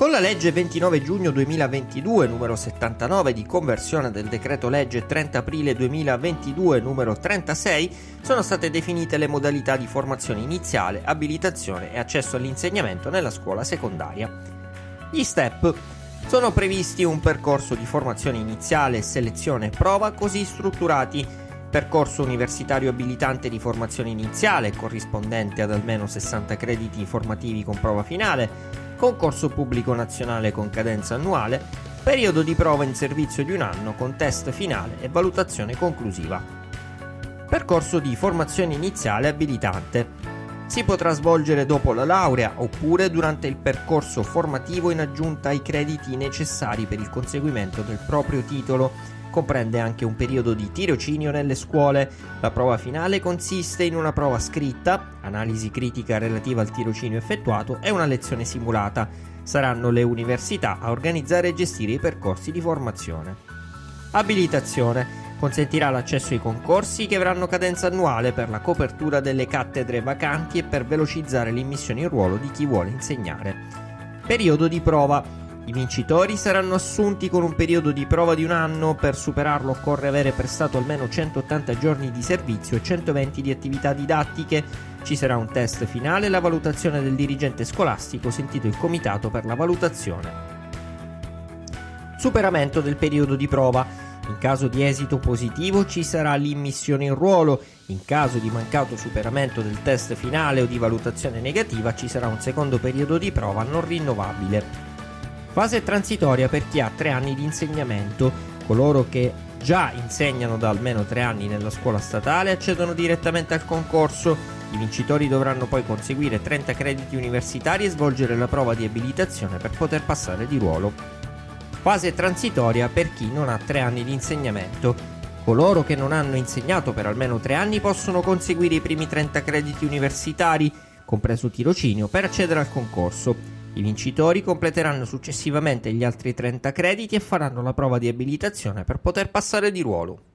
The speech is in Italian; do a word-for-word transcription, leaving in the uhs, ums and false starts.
Con la legge ventinove giugno duemilaventidue numero settantanove di conversione del decreto legge trenta aprile duemilaventidue numero trentasei sono state definite le modalità di formazione iniziale, abilitazione e accesso all'insegnamento nella scuola secondaria. Gli step sono previsti un percorso di formazione iniziale, selezione e prova così strutturati: percorso universitario abilitante di formazione iniziale corrispondente ad almeno sessanta crediti formativi con prova finale, concorso pubblico nazionale con cadenza annuale, periodo di prova in servizio di un anno con test finale e valutazione conclusiva. Percorso di formazione iniziale abilitante. Si potrà svolgere dopo la laurea oppure durante il percorso formativo in aggiunta ai crediti necessari per il conseguimento del proprio titolo. Comprende anche un periodo di tirocinio nelle scuole. La prova finale consiste in una prova scritta, analisi critica relativa al tirocinio effettuato e una lezione simulata. Saranno le università a organizzare e gestire i percorsi di formazione. Abilitazione. Consentirà l'accesso ai concorsi che avranno cadenza annuale per la copertura delle cattedre vacanti e per velocizzare l'immissione in ruolo di chi vuole insegnare. Periodo di prova. I vincitori saranno assunti con un periodo di prova di un anno. Per superarlo occorre avere prestato almeno centottanta giorni di servizio e centoventi di attività didattiche. Ci sarà un test finale e la valutazione del dirigente scolastico, sentito il comitato per la valutazione. Superamento del periodo di prova. In caso di esito positivo ci sarà l'immissione in ruolo. In caso di mancato superamento del test finale o di valutazione negativa ci sarà un secondo periodo di prova non rinnovabile. Fase transitoria per chi ha tre anni di insegnamento. Coloro che già insegnano da almeno tre anni nella scuola statale accedono direttamente al concorso. I vincitori dovranno poi conseguire trenta crediti universitari e svolgere la prova di abilitazione per poter passare di ruolo. Fase transitoria per chi non ha tre anni di insegnamento. Coloro che non hanno insegnato per almeno tre anni possono conseguire i primi trenta crediti universitari, compreso tirocinio, per accedere al concorso. I vincitori completeranno successivamente gli altri trenta crediti e faranno la prova di abilitazione per poter passare di ruolo.